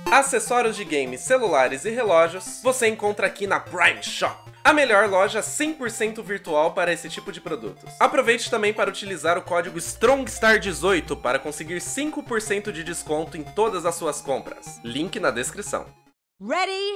Acessórios de games, celulares e relógios você encontra aqui na Prime Shop, a melhor loja 100% virtual para esse tipo de produtos. Aproveite também para utilizar o código STRONGSTAR18 para conseguir 5% de desconto em todas as suas compras. Link na descrição. Ready?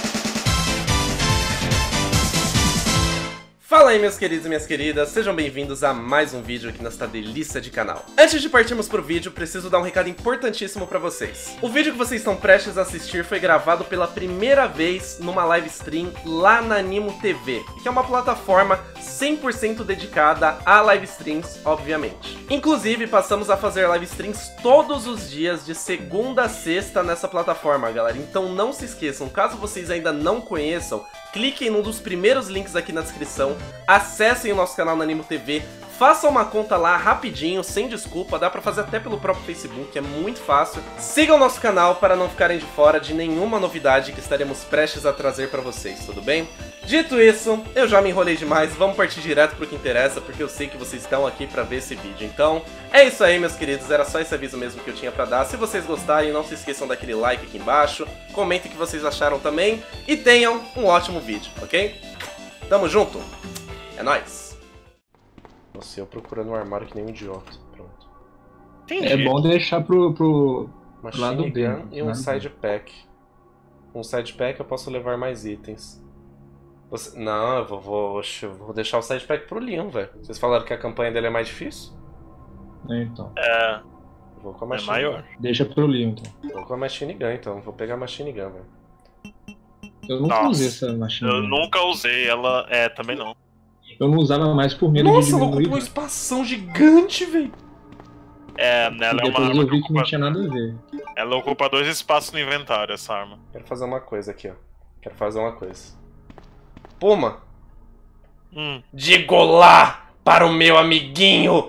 Fala aí, meus queridos e minhas queridas, sejam bem-vindos a mais um vídeo aqui nesta delícia de canal. Antes de partirmos pro vídeo, preciso dar um recado importantíssimo pra vocês. O vídeo que vocês estão prestes a assistir foi gravado pela primeira vez numa live stream lá na Animo TV, que é uma plataforma 100% dedicada a live streams, obviamente. Inclusive, passamos a fazer live streams todos os dias, de segunda a sexta nessa plataforma, galera. Então não se esqueçam, caso vocês ainda não conheçam, cliquem num dos primeiros links aqui na descrição, acessem o nosso canal na Animo TV, façam uma conta lá rapidinho, sem desculpa, dá pra fazer até pelo próprio Facebook, é muito fácil. Sigam o nosso canal para não ficarem de fora de nenhuma novidade que estaremos prestes a trazer pra vocês, tudo bem? Dito isso, eu já me enrolei demais, vamos partir direto pro que interessa, porque eu sei que vocês estão aqui pra ver esse vídeo. Então, é isso aí, meus queridos, era só esse aviso mesmo que eu tinha pra dar. Se vocês gostarem, não se esqueçam daquele like aqui embaixo, comentem o que vocês acharam também, e tenham um ótimo vídeo, ok? Tamo junto, é nóis! Nossa, eu procurando um armário que nem um idiota, pronto. Entendi. É bom deixar pro lado Machine B. Gun e um side pack. Um side pack eu posso levar mais itens. Não, eu vou deixar o side pack pro Leon, velho. Vocês falaram que a campanha dele é mais difícil? Então. É. Vou com a Machine maior. Gun. Deixa pro Leon, então. Vou com a Machine Gun, então. Vou pegar a Machine Gun, velho. Eu nunca Nossa, usei essa Machine Gun. Eu nunca usei ela, também não. Eu não usava mais por medo de Nossa, ela diminuir. ocupou um espação gigante, velho. Ela E é uma depois arma eu vi que não ocupa... tinha nada a ver. Ela ocupa 2 espaços no inventário, essa arma. Quero fazer uma coisa aqui, ó. Quero fazer uma coisa. Puma! Digo lá para o meu amiguinho!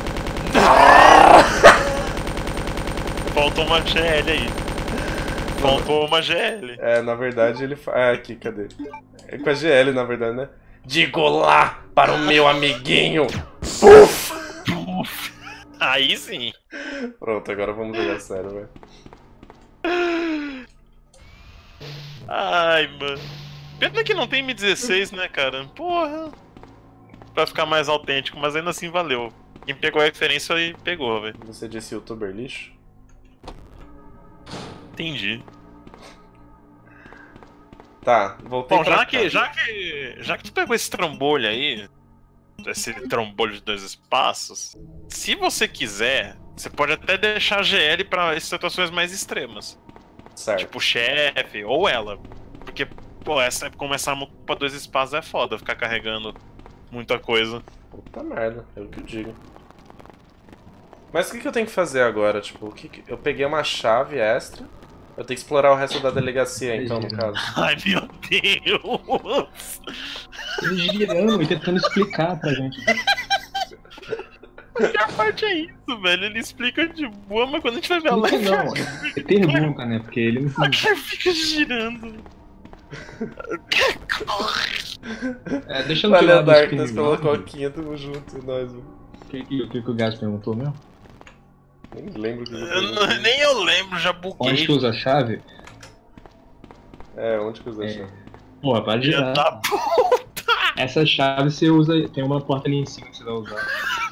Faltou uma GL aí. Faltou uma GL. É, na verdade ele faz. Ah, aqui, cadê? É com a GL, na verdade, né? Digo lá para o meu amiguinho! Puf! Aí sim. Pronto, agora vamos jogar sério, velho. Ai, mano. Pena que não tem M16, né, cara? Porra. Pra ficar mais autêntico, mas ainda assim valeu. Quem pegou a referência aí pegou, velho. Você disse youtuber lixo? Entendi. Tá, voltei Bom, pra já cá. que tu pegou esse trambolho aí, esse trambolho de 2 espaços, se você quiser, você pode até deixar a GL pra situações mais extremas. Certo. Tipo chefe, ou ela. Porque, pô, como essa arma ocupa 2 espaços é foda ficar carregando muita coisa. Puta merda, é o que eu digo. Mas o que eu tenho que fazer agora? Tipo, eu peguei uma chave extra. Eu tenho que explorar o resto da delegacia, então, no caso. Ai, meu Deus! Ele girando e tentando explicar pra gente. A pior parte é isso, velho. Ele explica de boa, mas quando a gente vai ver a live... Não, é pergunta, né? Porque ele não... A cara fica girando. Deixa eu Valeu, tirar do Darkness, spinning pela ball. coquinha, tamo junto, e nós, velho. O que o Gás perguntou mesmo? Nem lembro o que eu Nem eu lembro, já Onde que buguei. usa a chave? É, onde que eu usei a chave? Porra, para de girar. Tá bom. Essa chave você usa. Tem uma porta ali em cima que você vai usar.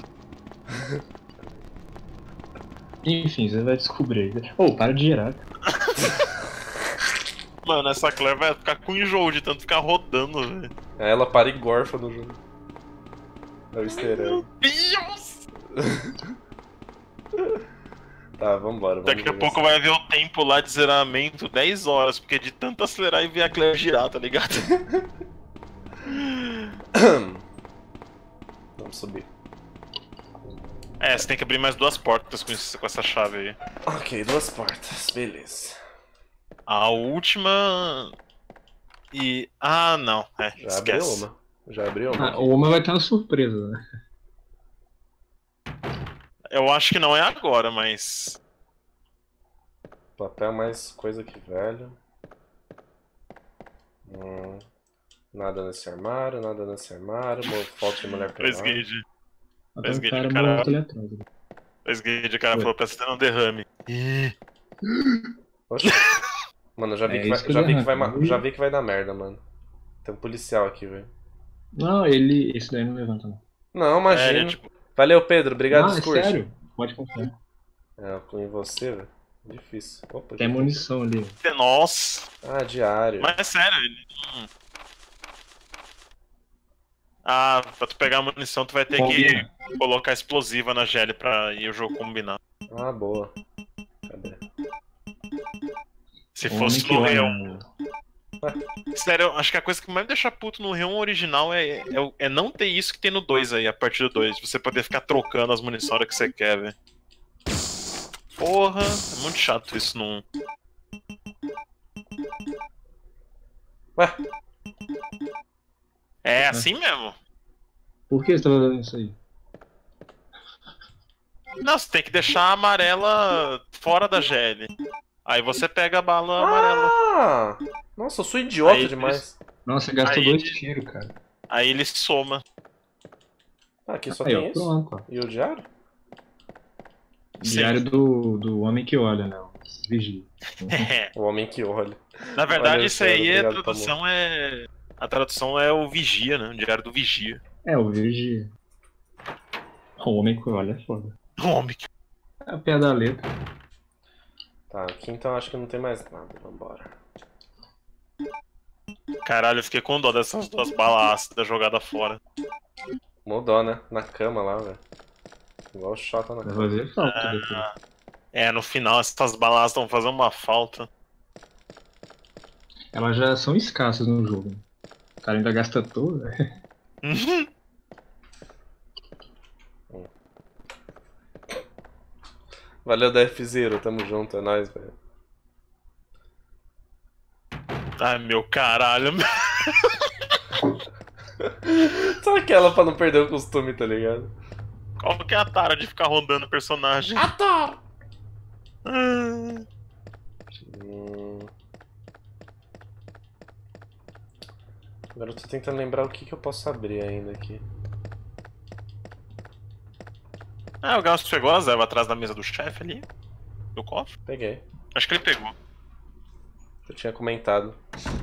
Enfim, você vai descobrir. Para de girar. Mano, essa Claire vai ficar com enjoo de tanto ficar rodando, velho. É, ela para e gorfa no jogo. É o easter egg. Meu Deus! Tá, vambora. Vamos Daqui a jogar pouco assim. vai ver o tempo lá de zeramento 10 horas, porque de tanto acelerar e ver a Claire girar, tá ligado? Vamos subir. Você tem que abrir mais 2 portas com essa chave aí. Ok, 2 portas, beleza. A última... E... Ah, não. Já abriu Esquece. uma. Já abriu uma. Uma vai ter uma surpresa, né? Eu acho que não é agora, mas... Papel mais coisa que velho. Nada nesse armário, nada nesse armário. Foto de mulher pelada. Dois gauge. Até um Mas, cara cara, morto ali atrás. O cara falou pra você ter um derrame. Oxe. Mano, já vi, É que vai, isso que eu já, vi que ia vai, arrancar. já vi que vai dar merda, mano. Tem um policial aqui, velho. Não, ele. Esse daí não levanta, não. Não, É, ele é imagina. tipo. Valeu, Pedro. Obrigado, Não, é discurso. sério. Pode confiar. É, com você, velho. Difícil. Opa, Tem aqui munição ali. Nossa! Ah, diário. Mas é sério, ele. Ah, pra tu pegar a munição, tu vai ter Combina. que colocar explosiva na GL pra ir o jogo combinar. Ah, boa. Cadê? Se O fosse homem que no olha. Reon. Sério, eu acho que a coisa que mais me deixa puto no Reon original é não ter isso que tem no 2 aí, a partir do 2. Você poder ficar trocando as munições a hora que você quer, velho. Porra, é muito chato isso no 1. Ué, É assim mesmo? Por que você tá fazendo isso aí? Não, você tem que deixar a amarela fora da GL. Aí você pega a bala amarela. ah! Nossa, eu sou idiota Aí demais. Nossa, você gastou Aí- 2 tiros, cara. Aí ele soma. Ah, aqui só Aí, tem ó, isso? pronto. Ó. E o diário? Diário do homem que olha, não. Vigia. O homem que olha. Na verdade, Valeu, isso aí, Pedro. a Obrigado, tradução é. A tradução é o vigia, né? O diário do vigia. É, o vigia. O homem que olha é foda. Homem. É a pé da letra. Tá, aqui então acho que não tem mais nada. Vambora. Caralho, eu fiquei com dó dessas duas balas ácidas jogadas fora. Mudou, né? Na cama lá, velho. Igual o Xota na Vai cama. fazer falta depois. É, no final essas balas estão fazendo uma falta. Elas já são escassas no jogo. O cara ainda gasta toda. Valeu da F0, tamo junto, é nóis, velho. Ai, meu caralho. Só aquela pra não perder o costume, tá ligado? Qual que é a tara de ficar rondando o personagem? Ator! Ah. Agora eu tô tentando lembrar o que eu posso abrir ainda aqui. Ah, o Gauss pegou a Zeva atrás da mesa do chefe ali. Do cofre. Peguei. Acho que ele pegou. Eu tinha comentado.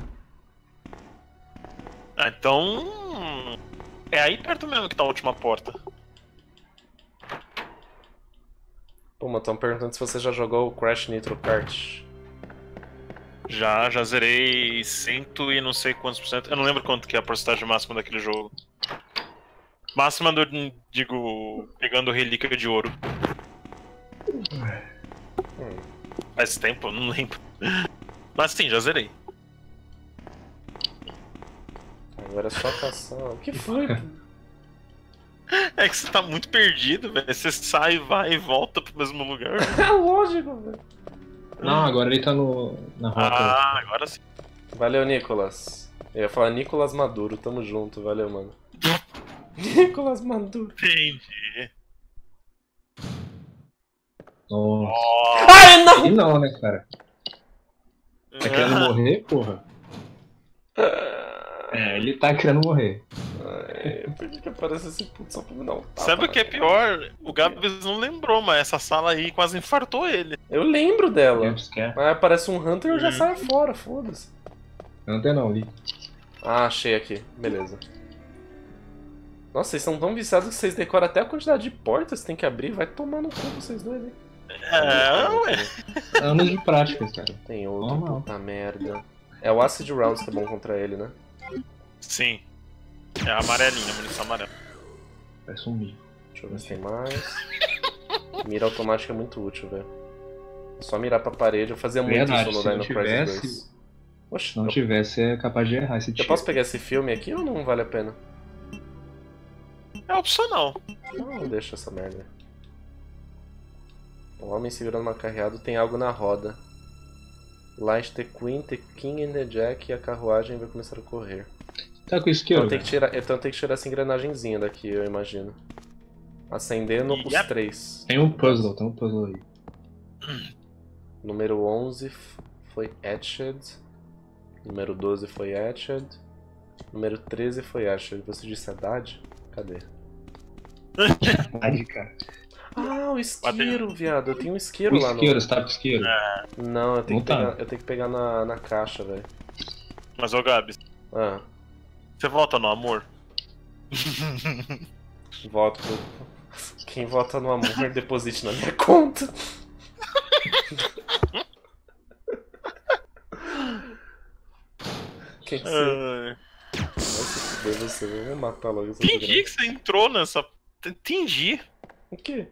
Ah, então. É aí perto mesmo que tá a última porta. Pô, mas tão perguntando se você já jogou o Crash Nitro Kart. Já zerei 100 e não sei quantos por cento. Eu não lembro quanto que é a porcentagem máxima daquele jogo. Máxima do, digo, pegando relíquia de ouro. Faz tempo, eu não lembro. Mas sim, já zerei. Agora é só caçar. O que foi? É que você tá muito perdido, velho. Você sai, vai e volta pro mesmo lugar. É lógico, velho. Não, agora ele tá na rota. Ah, agora sim. Valeu, Nicolas. Eu ia falar Nicolas Maduro, tamo junto, valeu, mano. Nicolas Maduro. Entendi. Nossa. Ai, não! Ele não, né, cara? Tá querendo morrer, porra? É, ele tá querendo morrer. Ai, por que aparece esse puto só pra me dar um tapa? Sabe o que é pior? O Gabs não lembrou, mas essa sala aí quase infartou ele. Eu lembro dela. Jumpscare. Mas aparece um Hunter e eu já saio fora, foda-se. Não tem não, ali. Ah, achei aqui. Beleza. Nossa, vocês são tão viciados que vocês decoram até a quantidade de portas que tem que abrir. Vai tomar no cu vocês dois, hein? É, ué. Anos de prática, cara. Tem outro, Normal. puta merda. É o Acid Rounds que é bom contra ele, né? Sim. É a amarelinha, a munição amarela. Parece um mico. Deixa eu ver se tem mais. Mira automática é muito útil, velho. Só mirar pra parede. Eu fazia muito Verdade, isso no se não Dino Crisis tivesse- 2. Oxe, Se não eu, tivesse, é capaz de errar esse eu tiro. posso pegar esse filme aqui ou não vale a pena? É opcional. Não, deixa essa merda. Um homem segurando uma carreada tem algo na roda. Light the Queen, the King and the Jack e a carruagem vai começar a correr. Tá com isqueiro, Então tem que tirar essa engrenagenzinha daqui, eu imagino. Acendendo os Yep. 3. Tem um puzzle aí. Número 11 foi Etched. Número 12 foi Etched. Número 13 foi Etched. Você disse Haddad? Cadê? Ai, cara. Ah, o isqueiro, viado. Eu tenho um isqueiro O lá isqueiro, você tá com isqueiro? Não, eu tenho, Não que, tá. pegar, eu tenho que pegar na caixa, velho. Mas, ô Gabs, Ah, você vota no amor? voto. Quem vota no amor, deposite na minha conta. Quem que você... Vai se fuder você, eu vou matar logo essa Entendi desgraça. que você entrou nessa. Entendi. O quê?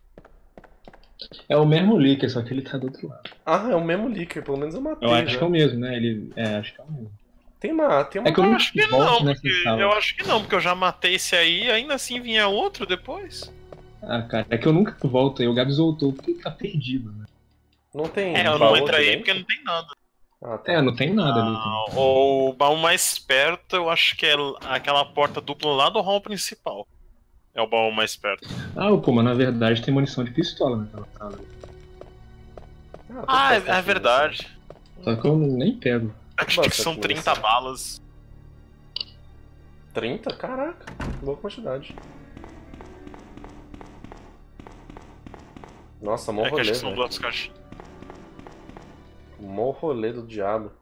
É o mesmo Licker, só que ele tá do outro lado. Ah, é o mesmo Licker, pelo menos eu matei Eu acho já. que é o mesmo, né? Acho que é o mesmo. Tem uma... É que eu Eu nunca acho que volto não, nessa porque sala. eu acho que não, porque eu já matei esse aí e ainda assim vinha outro depois. Ah, cara, é que eu nunca volto aí. O Gabs voltou porque ele tá perdido, né? Não tem Eu baú não entro aqui aí dentro? porque não tem nada. Ah, tá. É, não tem nada ali também. O baú mais perto, eu acho que é aquela porta dupla lá do hall principal. É o baú mais perto. Ah, pô, mas na verdade tem munição de pistola naquela sala. Tem Ah, bastante é verdade. Só que eu nem pego. Acho que Bastante são 30 munição. balas. 30? Caraca, boa quantidade. Nossa, mó É que rolê, acho que são velho. 2 caixinhas. Mó rolê do diabo.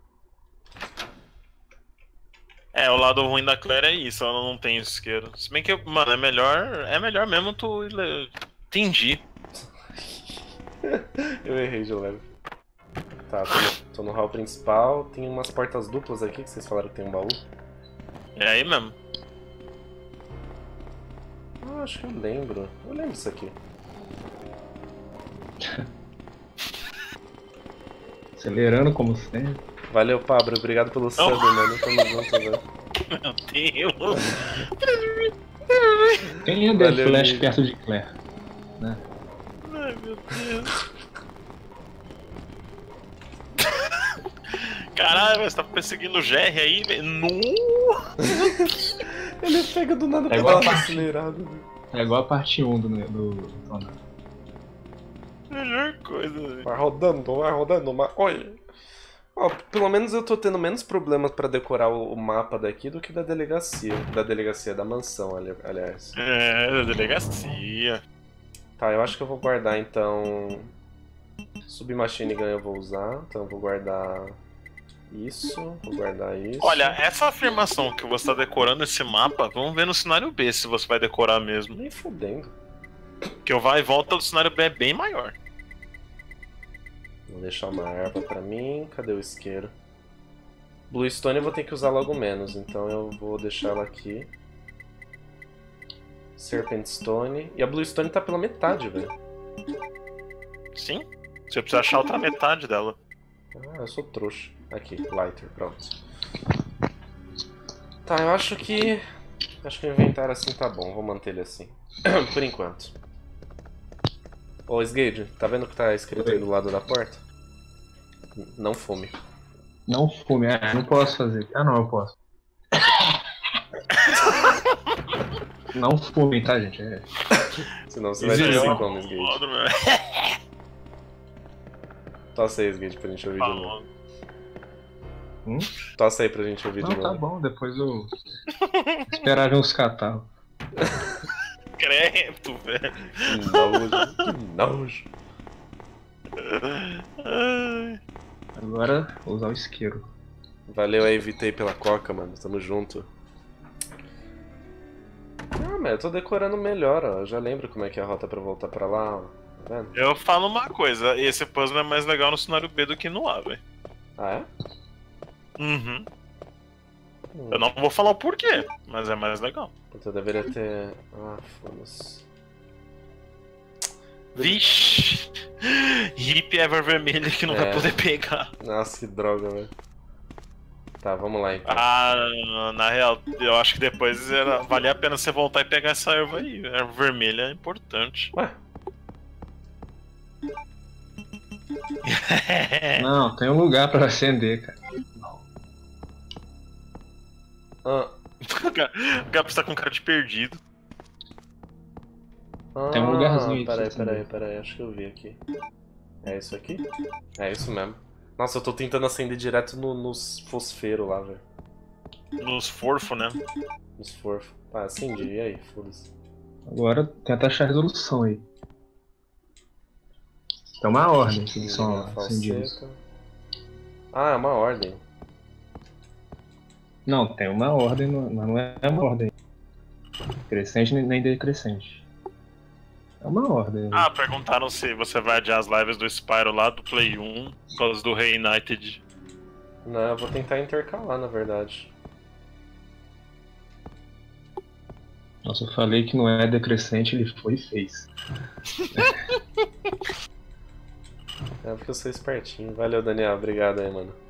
É, o lado ruim da Claire é isso, ela não tem isqueiro. Se bem que, mano, é melhor mesmo tu. Entendi. Eu errei de leve. Tá, tô no hall principal. Tem umas portas duplas aqui que vocês falaram que tem um baú. É aí mesmo. Ah, acho que eu lembro. Eu lembro disso aqui. Acelerando como sempre. Valeu, Pablo. Obrigado pelo sub, mano. Tamo junto, velho. Meu Deus. Quem é Valeu, The Flash Nick. perto de Claire? Ai, meu Deus. Caralho, você tá perseguindo o GR aí, velho. Ele pega do nada pra igual dar uma a parte- acelerada, velho. É igual a parte 1 do tornado. Melhor coisa, velho. Vai rodando, mas... Olha... Ó, pelo menos eu tô tendo menos problemas pra decorar o mapa daqui do que da delegacia. Da mansão, aliás. É, da delegacia. Tá, eu acho que eu vou guardar, então... Submachine Gun eu vou usar, então eu vou guardar isso, vou guardar isso. Olha, essa afirmação que você tá decorando esse mapa, vamos ver no cenário B se você vai decorar mesmo. Nem fudendo. Porque o vai e volta do cenário B é bem maior. Vou deixar uma erva pra mim, cadê o isqueiro? Bluestone eu vou ter que usar logo menos, então eu vou deixar ela aqui. Serpent Stone. E a Bluestone tá pela metade, velho. Sim? Você precisa achar outra metade dela. Ah, eu sou trouxa. Aqui, lighter, pronto. Tá, eu acho que... Acho que o inventário assim tá bom, vou manter ele assim. Por enquanto. Ô, Sgade, tá vendo o que tá escrito aí do lado da porta? Não fume. Não fume, não posso fazer. Ah, não, eu posso. Não fume, tá, gente? É. Senão você vai Existe ter uma como, Sgade. Foda, meu. Tossa aí, Sgade, pra gente ouvir de novo. Falou. Tossa aí pra gente ouvir de Não, tá novo. bom, depois eu esperar ver uns catarros. Credo, velho. Que nojo, que nojo. Ai. Agora vou usar o isqueiro. Valeu aí, Vitei, pela coca, mano. Tamo junto. Ah, mas eu tô decorando melhor, ó. Eu já lembro como é que é a rota pra voltar pra lá, ó. Tá vendo? Eu falo uma coisa, esse puzzle é mais legal no cenário B do que no A, velho. Ah, é? Uhum. Eu não vou falar o porquê, mas é mais legal. Puta, eu deveria ter... Ah, foda-se. Vixe! Hip Ever Vermelha que não vai É. poder pegar. Nossa, que droga, velho. Tá, vamos lá então. Ah, na real, eu acho que depois valia a pena você voltar e pegar essa erva aí. A erva vermelha é importante. Ué? Não, tem um lugar pra acender, cara. Ah, O Gabs tá com cara de perdido. Tem um lugarzinho aí pra Peraí, você peraí, acender. peraí, acho que eu vi aqui. É isso aqui? É isso mesmo. Nossa, eu tô tentando acender direto nos fosfeiros lá, velho. Nos forfos, né? Nos forfos. Tá, acendi, e aí? Foda-se. Agora tenta achar a resolução aí. Tem uma ordem que são Falseta. acendidos. Ah, é uma ordem. Não, tem uma ordem, mas não é uma ordem crescente nem decrescente. É uma ordem. Ah, perguntaram se você vai adiar as lives do Spyro lá do Play 1 por causa do Reunited. Não, eu vou tentar intercalar, na verdade. Nossa, eu falei que não é decrescente, ele foi e fez. É porque eu sou espertinho. Valeu, Daniel. Obrigado aí, mano.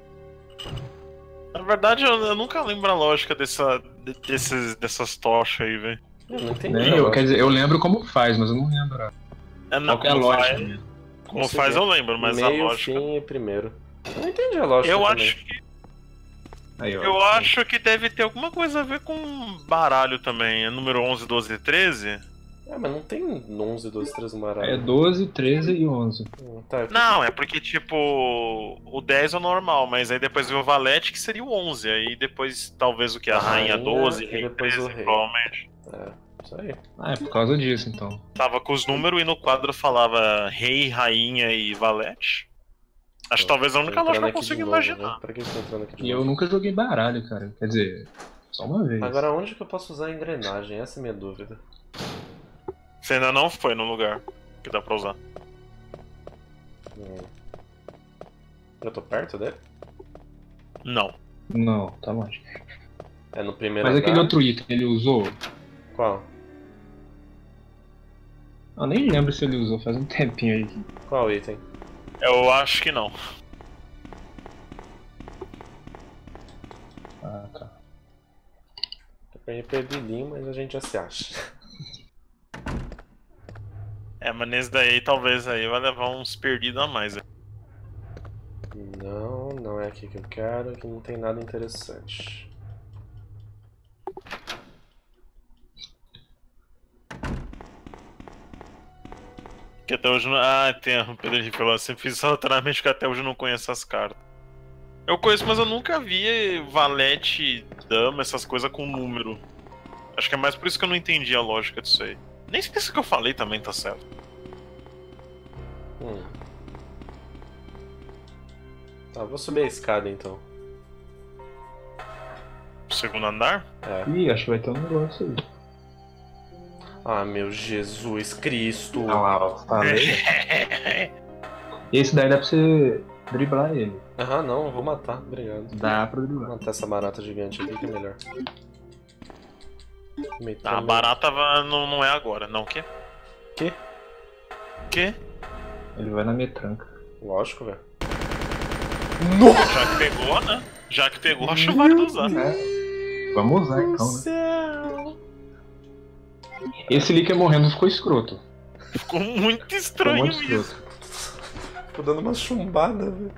Na verdade, eu nunca lembro a lógica dessas tochas aí, velho. Eu não entendi. Nem eu, quer dizer, eu lembro como faz, mas eu não lembro. Não, Qual que é a como lógica? faz- Mesmo? Como faz eu lembro, mas a Meio, lógica... fim e primeiro. Eu não entendi a lógica Eu também. acho que Aí, ó. Eu acho que deve ter alguma coisa a ver com baralho também. É número 11, 12 e 13? Ah, mas não tem 11, 12, 13 no baralho. É 12, 13 e 11. Tá, Não, é porque, tipo, o 10 é o normal, mas aí depois veio o valete, que seria o 11. Aí depois, talvez, o que? A rainha 12, e rei depois 13, o rei. provavelmente. É, isso aí. Ah, é por causa disso, então. Tava com os números e no quadro falava rei, rainha e valete. Acho que talvez a Tô única lógica que eu entrando aqui consigo de novo, imaginar. né? Pra que eu tô entrando aqui de E eu novo? nunca joguei baralho, cara. Quer dizer, só uma vez. Agora, onde que eu posso usar a engrenagem? Essa é a minha dúvida. Você ainda não foi no lugar que dá pra usar. Eu tô perto dele? Não. Não, tá longe. É no primeiro Mas aquele andar? outro item ele usou? Qual? Eu nem lembro se ele usou, faz um tempinho aí. Qual item? Eu acho que não. Ah, tá. Tô perdido, mas a gente já se acha. É, mas nesse daí talvez aí vai levar uns perdidos a mais. Não, não é aqui que eu quero, aqui não tem nada interessante. Que até hoje não... Ah, tem o Pedro Henrique falou assim, fiz aleatoriamente que até hoje eu não conheço as cartas. Eu conheço, mas eu nunca vi valete, dama, essas coisas com número. Acho que é mais por isso que eu não entendi a lógica disso aí. Nem sei se isso que eu falei também tá certo. Tá, vou subir a escada então. Segundo andar? É. Ih, acho que vai ter um negócio aí. Ah, meu Jesus Cristo! Ah lá, ó, falei. Esse daí dá pra você driblar ele. Aham, não, eu vou matar, obrigado. Dá pra Vou driblar. matar essa barata gigante aqui que é melhor. A barata não é agora, não, o quê? Quê? Quê? Ele vai na metranca. Lógico, velho. Já que pegou, né? Já que pegou, acho válido usar. É. Vamos usar então, né? Céu. Esse Licker morrendo ficou escroto. Ficou muito Ficou estranho muito isso. escroto. Tô dando uma chumbada, velho.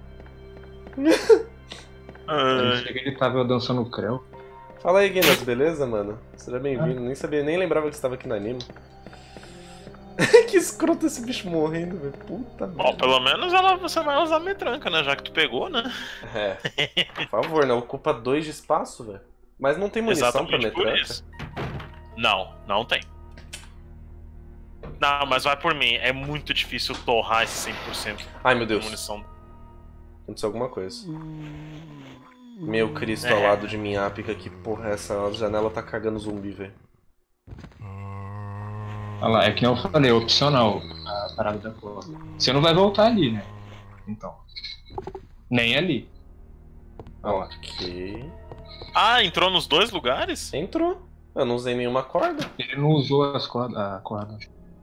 Ele chega ele tava dançando o Creu. Fala aí, Guinness, beleza, mano? Seja bem-vindo. Nem sabia, nem lembrava que você tava aqui no anime. Que escroto esse bicho morrendo, velho. Puta merda. Ó, pelo menos você vai usar a metranca, né? Já que tu pegou, né? É. Por favor, não ocupa 2 de espaço, velho. Mas não tem munição pra Exatamente por metranca. isso. Não, não tem. Não, mas vai por mim. É muito difícil torrar esse 100% Ai, meu de Deus. munição. Aconteceu alguma coisa. Meu Cristo ao lado de minha ápica, que porra é essa? A janela tá cagando zumbi, velho. Olha lá, é que nem eu falei, é opcional a parada da porta. Você não vai voltar ali, né? Então. Nem ali. Olha lá. Ok. Ah, entrou nos dois lugares? Entrou. Eu não usei nenhuma corda. Ele não usou a corda.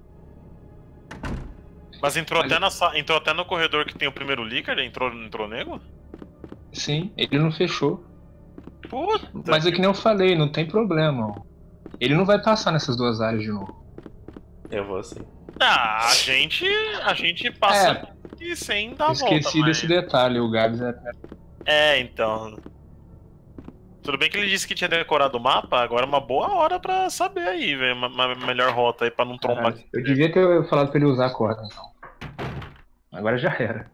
Mas entrou até no corredor que tem o primeiro Licker? Entrou nego? Sim, ele não fechou. Puta. Mas é que nem eu falei, não tem problema. Ele não vai passar nessas duas áreas de novo. Eu vou assim. Ah, a gente passa aqui sem dar a volta. Esqueci desse detalhe, o Gabs É, então. Tudo bem que ele disse que tinha decorado o mapa, agora é uma boa hora pra saber aí, velho. Uma melhor rota aí pra não trombar. Eu devia ter falado pra ele usar a corda, então. Agora já era.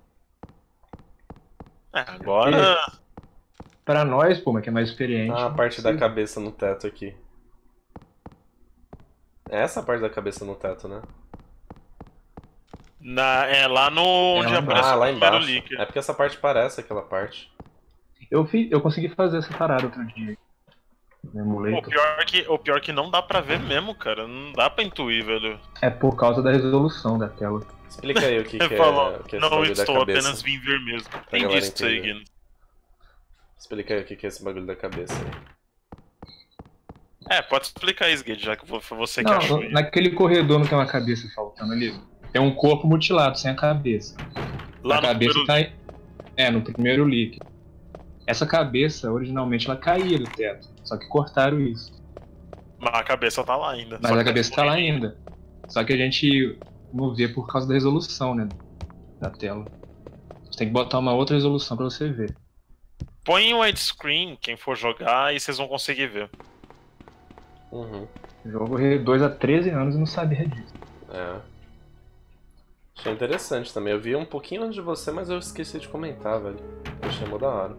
É, agora. Pra nós, pô, mas que é mais experiente. Ah, a parte da cabeça no teto aqui. É essa a parte da cabeça no teto, né? É lá no onde lá aparece lá o primeiro embaixo. leak. É porque essa parte parece aquela parte. Eu consegui fazer essa parada outro dia. No O emulator. pior que não dá pra ver mesmo, cara. Não dá pra intuir, velho. É por causa da resolução da tela. Explica aí o que, que Ele é, falou, o que é esse não, bagulho da estou cabeça. apenas vim ver mesmo. Pra Entendi galera isso aí, entender. Guinness. Explica aí o que, que é esse bagulho da cabeça aí. Pode explicar isso, Guide, já que foi você que Não, achou isso. naquele corredor não tem uma cabeça faltando ali. Tem um corpo mutilado, sem a cabeça. Lá A no cabeça primeiro tá no primeiro leak. Essa cabeça, originalmente, ela caía do teto. Só que cortaram isso. Mas a cabeça tá lá ainda. Mas a cabeça tá lá ainda. Só que a gente não vê por causa da resolução, né? Da tela. Você tem que botar uma outra resolução pra você ver. Põe o widescreen, quem for jogar, e vocês vão conseguir ver. Uhum. O jogo 2 a 13 anos e não sabia disso. É. Achei interessante também. Eu vi um pouquinho antes de você, mas eu esqueci de comentar, velho. Eu achei mó da hora.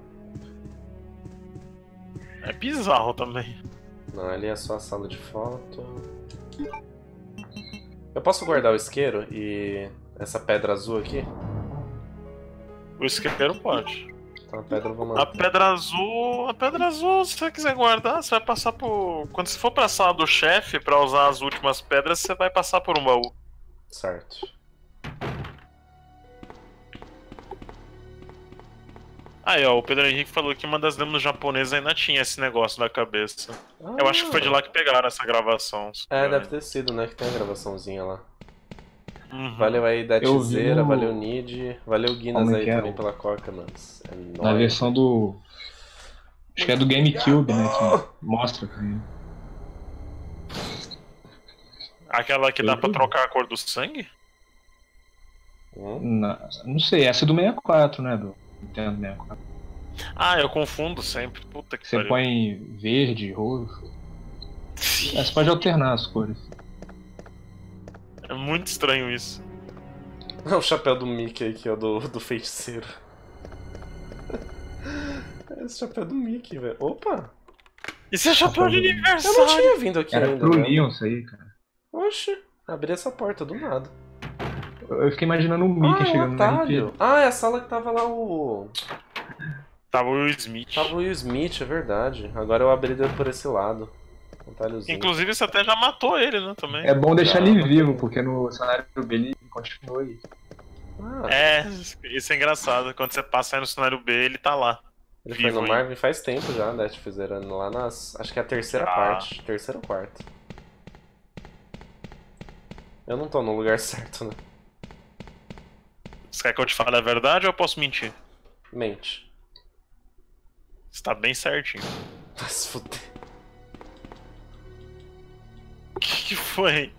É bizarro também. Não, ali é só a sala de foto. Eu posso guardar o isqueiro e essa pedra azul aqui? O isqueiro pode. Então a pedra eu vou A manter. pedra azul, se você quiser guardar, você vai passar por... Quando você for pra sala do chefe pra usar as últimas pedras, você vai passar por um baú. Certo. Aí, ó, o Pedro Henrique falou que uma das demos japonesas ainda tinha esse negócio da cabeça. Eu acho que foi de lá que pegaram essa gravação. É, deve ter sido, né? Que tem a gravaçãozinha lá. Uhum. Valeu aí, Eu vi Detzeira, no- valeu Nid, valeu Guinness Como aí que é? também pela coca, mano. É Na nóis. versão do... Acho que é do GameCube, né? Que mostra também. Aquela que dá pra Eu vi. trocar a cor do sangue? Não sei, essa é do 64, né? Do Nintendo 64. Ah, eu confundo sempre. Puta que Você pariu. põe verde, roxo. Você pode alternar as cores. É muito estranho isso. O chapéu do Mickey aqui, ó, do feiticeiro. Esse chapéu do Mickey, velho. Opa! Isso é chapéu de Eu não aniversário! tinha vindo aqui Era ainda, pro né? Leon isso aí, cara. Oxe, abri essa porta do nada. Eu fiquei imaginando o Mickey Ah, é um chegando no atalho. RP. Ah, é a sala que tava lá o... Tava o Will Smith. Tava o Will Smith, é verdade. Agora eu abri por esse lado. Um atalhozinho. Inclusive, você até já matou ele, né, também. É bom deixar Já, ele mas vivo, também. porque no cenário B ele continua aí. Ah, É, isso é engraçado. Quando você passa aí no cenário B, ele tá lá. ele foi vivo no ainda. Marvin faz tempo já, né? Fizeram lá nas... Acho que é a terceira Ah. parte. Terceira ou quarta. Eu não tô no lugar certo, né? Você quer que eu te fale a verdade ou eu posso mentir? Mente. Você tá bem certinho. Vai se fuder. O que foi?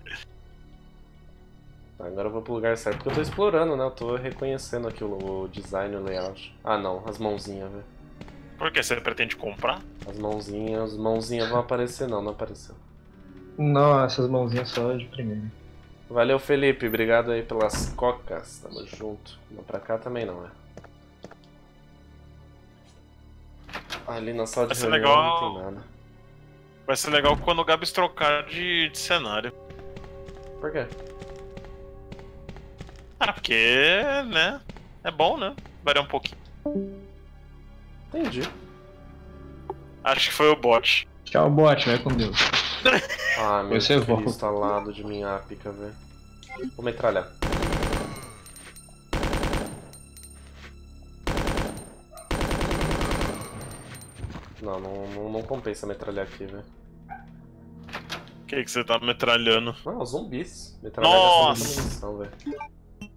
Tá, agora eu vou pro lugar certo, porque eu tô explorando, né? Eu tô reconhecendo aqui o design, o layout. Ah, não. As mãozinhas, velho. Por que? Você pretende comprar? As mãozinhas vão aparecer, não apareceu. Não, essas mãozinhas só de primeira. Valeu, Felipe. Obrigado aí pelas cocas. Tamo junto. Não pra cá também não, é. Ali na sala de Vai ser reunião legal. não tem nada. Vai ser legal quando o Gabs trocar de cenário. Por quê? Ah, porque, né? É bom, né? Variar um pouquinho. Entendi. Acho que foi o bot. Tchau, bot, vai com Deus. Ah, meu Você Cristo volta. alado de minha ápica, velho. Vou metralhar. Não compensa metralhar aqui, velho. O que você tá metralhando? Não, zumbis. Metralhar Nossa! gasta muita munição, velho.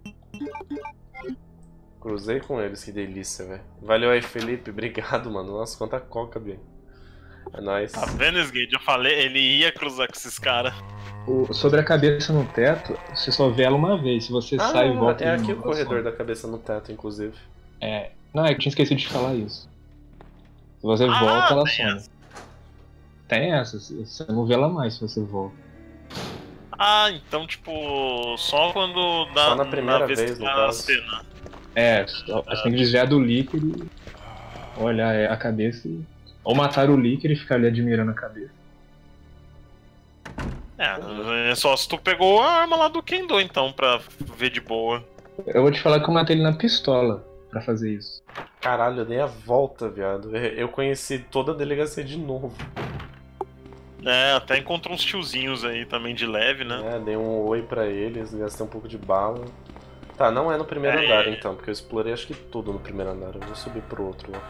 Cruzei com eles, que delícia, velho. Valeu aí, Felipe. Obrigado, mano. Nossa, quanta coca, bem. É nóis. Tá vendo, Sgate? Eu falei, ele ia cruzar com esses caras. Sobre a cabeça no teto, você só vê ela uma vez. Se você sai e volta. é de aqui o novo, corredor ela da cabeça no teto, inclusive. É. Não, eu tinha esquecido de falar isso. Se você Ah, volta, ela tem some. Tem essa, você não vê ela mais se você volta. Ah, então, tipo, só quando dá. Só na primeira vez, no na caso. cena. É, você tem que desviar do líquido, olhar a cabeça e... Ou matar o líquido e ficar ali admirando a cabeça. É só se tu pegou a arma lá do Kendo, então, pra ver de boa. Eu vou te falar que eu matei ele na pistola pra fazer isso. Caralho, eu dei a volta, viado. Eu conheci toda a delegacia de novo. Até encontrou uns tiozinhos aí também de leve, né? Dei um oi pra eles, gastei um pouco de bala. Tá, não é no primeiro andar então, porque eu explorei acho que tudo no primeiro andar. Eu vou subir pro outro lá.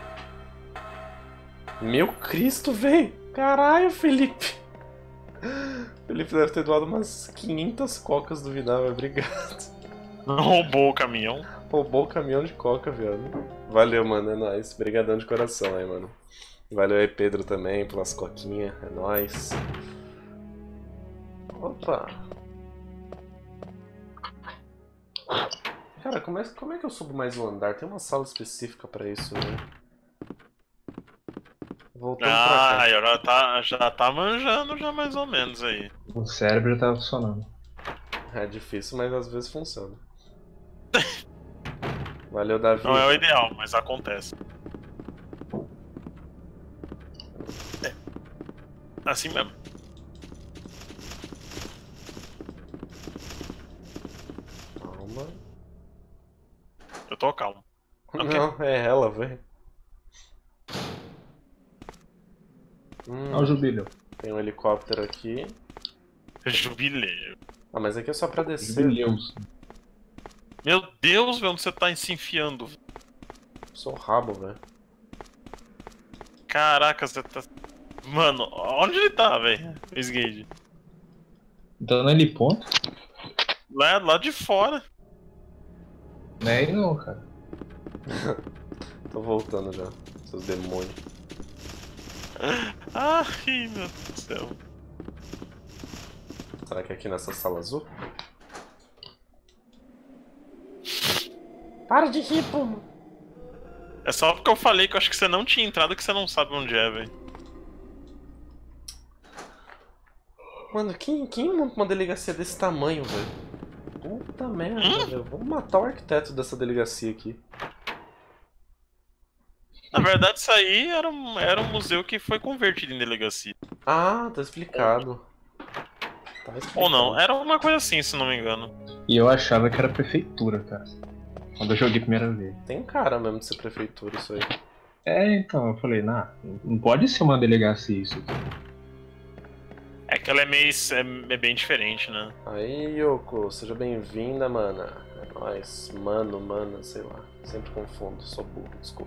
Meu Cristo, véi! Caralho, Felipe! Felipe deve ter doado umas 500 cocas do Vidal, obrigado. Roubou o caminhão. Roubou o caminhão de coca, viado. Valeu, mano, é nóis. Obrigadão de coração aí, mano. Valeu aí, Pedro, também, pelas coquinhas, é nóis. Opa! Cara, como é que eu subo mais um andar? Tem uma sala específica pra isso, né? Voltando pra cá. Já tá manjando já mais ou menos aí. O cérebro já tava funcionando. É difícil, mas às vezes funciona. Valeu, Davi. Não é o ideal, mas acontece. Assim mesmo. Calma. Eu tô calmo. Não, é ela, velho. Olha o Jubileu. Tem um helicóptero aqui. Jubileu. Ah, mas aqui é só pra descer. Jubileus. Meu Deus, velho, onde você tá se enfiando? Sou o rabo, velho. Caraca, você tá... Mano, onde ele tá, velho? Esgueide. Dando ali ponto? Lá de fora. Não é aí não, cara. Tô voltando já, seus demônios. Ai, meu Deus do céu. Será que é aqui nessa sala azul? Para de rir, pô! É só porque eu falei que eu acho que você não tinha entrado que você não sabe onde é, velho. Mano, quem monta uma delegacia desse tamanho, velho? Puta merda, velho. Vamos matar o arquiteto dessa delegacia aqui. Na verdade, isso aí era um museu que foi convertido em delegacia. Ah, tá explicado. Tá explicado. Ou não, era uma coisa assim, se não me engano. E eu achava que era prefeitura, cara. Quando eu joguei a primeira vez. Tem cara mesmo de ser prefeitura isso aí. Então, eu falei, não pode ser uma delegacia isso aqui. É que ela é bem diferente, né? Aí, Yoko, seja bem-vinda, mana. É nóis. Mano, sei lá. Sempre confundo, sou burro, desculpa.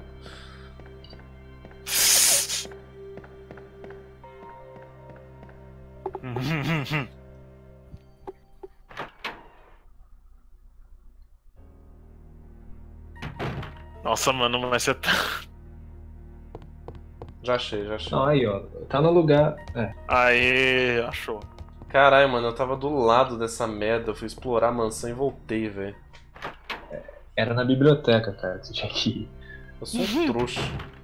Nossa, mano, mas você tá... Já achei. Não, aí, ó. Tá no lugar. Aê, achou. Caralho, mano, eu tava do lado dessa merda. Eu fui explorar a mansão e voltei, velho. Era na biblioteca, cara, que você tinha que ir. Eu sou um trouxa.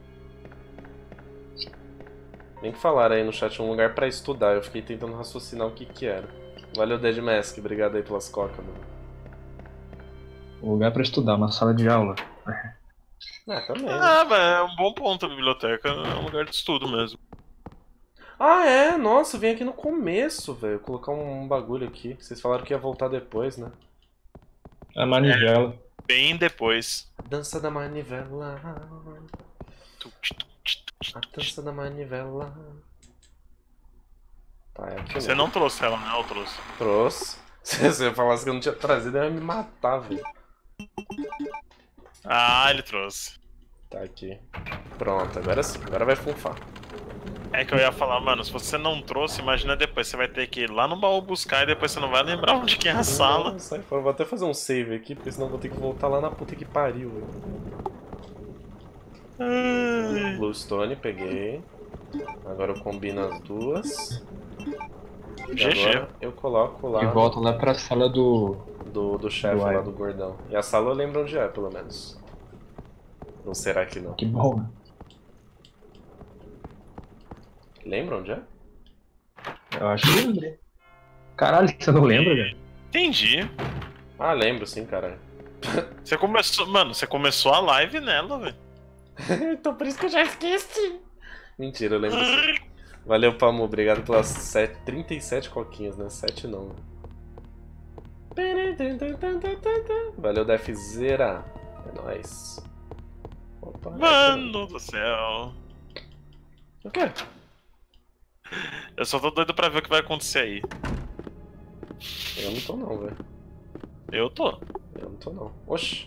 Nem que falaram aí no chat um lugar pra estudar. Eu fiquei tentando raciocinar o que era. Valeu, Dead Mask. Obrigado aí pelas cocas, mano. Um lugar pra estudar, uma sala de aula. Também. Mas é um bom ponto a biblioteca, é um lugar de estudo mesmo. Ah, é? Nossa, eu vim aqui no começo, velho. Colocar um bagulho aqui. Vocês falaram que ia voltar depois, né? A manivela. Bem depois. Dança da manivela. A dança da manivela. Tá, é aqui. Você não trouxe ela, né? Eu trouxe. Trouxe. Se você falasse que eu não tinha trazido, eu ia me matar, velho. Ah, ele trouxe. Tá aqui. Pronto, agora sim. Agora vai funfar. É que eu ia falar, mano, se você não trouxe, imagina depois. Você vai ter que ir lá no baú buscar e depois você não vai lembrar onde que é a sala. Não, sai fora. Vou até fazer um save aqui, porque senão eu vou ter que voltar lá na puta que pariu, velho. Bluestone, peguei. Agora eu combino as duas. E GG. agora eu coloco lá E volta lá pra sala do chefe do lá, Iron. do gordão. E a sala eu lembro onde é, pelo menos. Não será que não? Que bom, né? Lembra onde é? Eu acho que lembrei. Caralho, você não lembra, velho? Entendi. Ah, lembro sim, caralho. Você começou, mano, você começou a live nela, velho. Então por isso que eu já esqueci. Mentira, eu lembro sim. Valeu, Pamu. Obrigado pelas 37 coquinhas, né? 7 não. Valeu, Defzera. É nóis. Opa, Mano do céu. O quê? Eu só tô doido pra ver o que vai acontecer aí. Eu não tô não, velho. Eu tô. Eu não tô não. Oxi.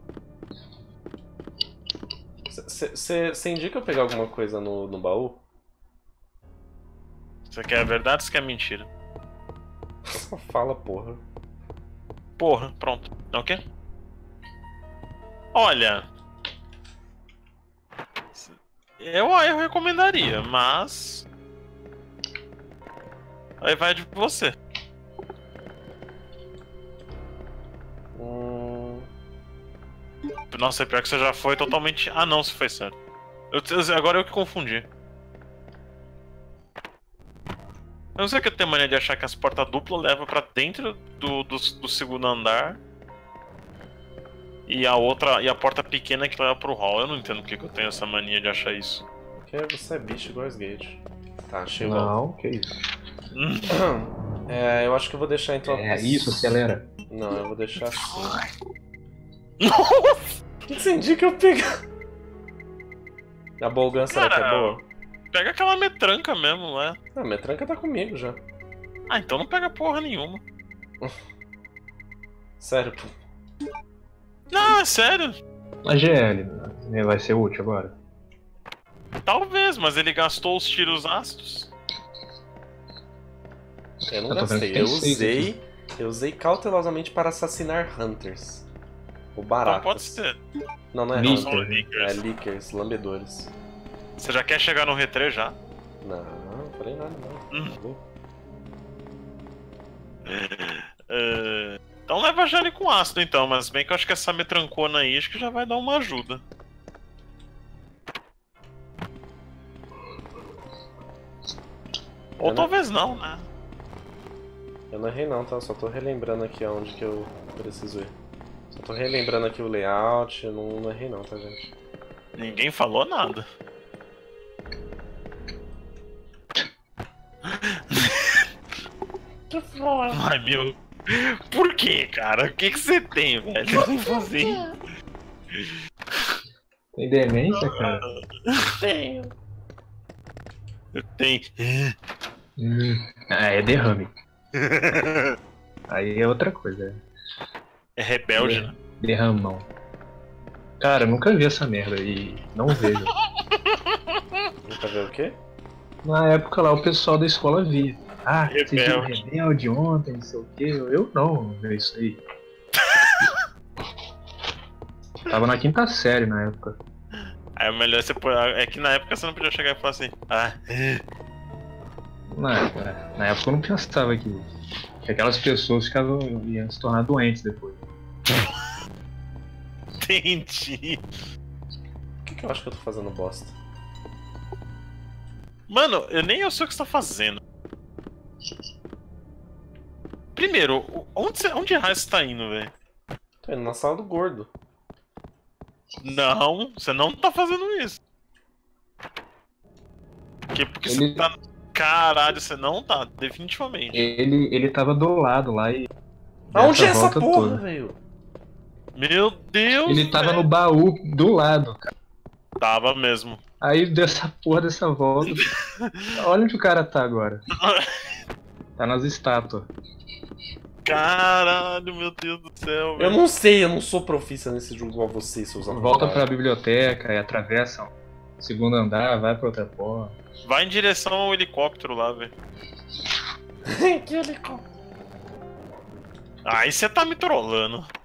Você indica eu pegar alguma coisa no baú? Você quer a verdade ou você quer mentira? Só fala, porra. Porra, pronto. É o quê? Olha. Eu recomendaria, mas. Aí vai de você. Nossa, é pior que você já foi totalmente. Ah, não, se foi certo. Agora eu que confundi. Eu não sei que eu tenho mania de achar que as portas duplas levam pra dentro do segundo andar. E a outra. E a porta pequena que leva pro hall. Eu não entendo porque que eu tenho essa mania de achar isso. Porque você é bicho igual as Gage. Tá, achei o Não, que isso. Eu acho que eu vou deixar então. É isso, acelera. Não, eu vou deixar assim. Nossa! O que você indica eu pegar? A bolgan será que é boa? Pega aquela metranca mesmo, né? Ah, minha tranca tá comigo já. Ah, então não pega porra nenhuma. Sério, pô. Não, é sério. A GL, né, vai ser útil agora. Talvez, mas ele gastou os tiros ácidos. Eu não Eu tô vendo gastei, que tem seis eu usei cautelosamente para assassinar Hunters. Ou Então baratas. pode ser. Não, não é Licker. São Hunter. Lickers. É Lickers, lambedores. Você já quer chegar no retrê já? Não, não falei nada não. Tá louco? Então leva a Jane com ácido então, mas bem que eu acho que essa metrancona aí acho que já vai dar uma ajuda. Ou talvez não, né? Eu não errei não, tá? Só tô relembrando aqui aonde que eu preciso ir. Só tô relembrando aqui o layout, eu não errei não, tá, gente? Ninguém falou nada. Ai meu. Por que, cara? O que você tem, velho? Eu não fazer. Tem demência, cara? Tenho. Eu tenho. É derrame. Aí é outra coisa. É rebelde, né? Derramão. Cara, eu nunca vi essa merda e não vejo. Nunca ver o quê? Na época lá o pessoal da escola via. Ah, vocês viram Rebelde. Rebelde ontem, não sei o quê. Eu não vi isso aí. Tava na quinta série na época. Aí é melhor você pôr. É que na época você não podia chegar e falar assim. Ah, Na época eu não pensava que aquelas pessoas iam se tornar doentes depois. entendi. Por que eu acho que eu tô fazendo bosta? Mano, eu nem sei o que você tá fazendo. Primeiro, onde raio você tá indo, velho? Tô indo na sala do gordo. Não, você não tá fazendo isso. Porque você tá. Caralho, você não tá, definitivamente. Ele tava do lado lá e. Aonde é dessa essa volta porra, toda. velho? Meu Deus! Ele tava velho. no baú do lado, cara. Tava mesmo. Aí dessa porra dessa volta. Olha onde o cara tá agora. Tá nas estátuas. Caralho, meu Deus do céu, Eu velho. não sei, eu não sou profissa nesse jogo igual vocês, seus Volta pra arrombados. biblioteca e atravessa o segundo andar, vai pra outra porra. Vai em direção ao helicóptero lá, velho. Que helicóptero. Aí você tá me trollando.